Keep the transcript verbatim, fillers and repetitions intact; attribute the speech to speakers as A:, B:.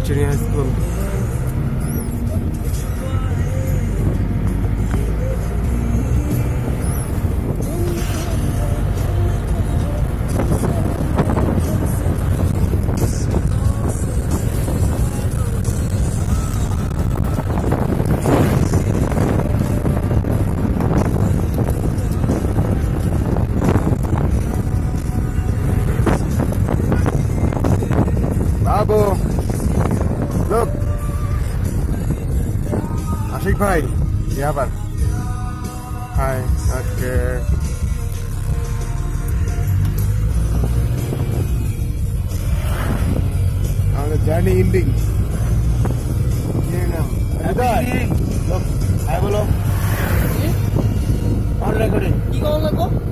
A: Junior School. Babu, look. Ashik bhai, यहाँ पर. Hi, okay. Our journey ending. ये ना. Look, hi बोलो. On recording.
B: কি কল লাগবো?